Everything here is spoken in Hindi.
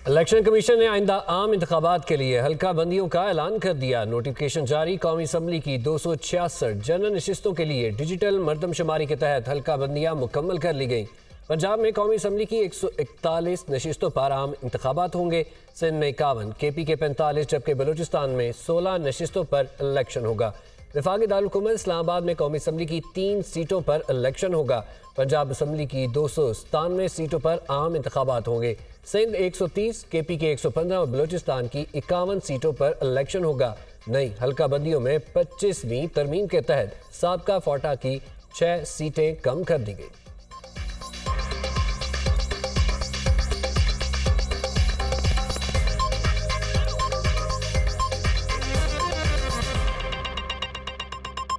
इलेक्शन कमीशन ने आइंदा आम इंतखाबात के लिए हल्का बंदियों का ऐलान कर दिया। नोटिफिकेशन जारी। कौमी असम्बली की 266 जनरल नशिस्तों के लिए डिजिटल मरदमशुमारी के तहत हल्का बंदियाँ मुकम्मल कर ली गई। पंजाब में कौमी असम्बली की 141 नशिस्तों पर आम इंतखाबात होंगे। सिंध में 51, KP के 45 जबकि बलूचिस्तान में 16 नशिस्तों पर इलेक्शन होगा। वफाकी दारुल-हुकूमत इस्लामाबाद में कौमी असम्बली की 3 सीटों पर इलेक्शन होगा। पंजाब असम्बली की 297 सीटों पर आम इंतखाबात होंगे। सिंध 130, KP के 115 और बलूचिस्तान की 51 सीटों पर इलेक्शन होगा। नई हल्का बंदियों में 25वीं तरमीम के तहत साबका फोटा की 6 सीटें कम कर दी गई।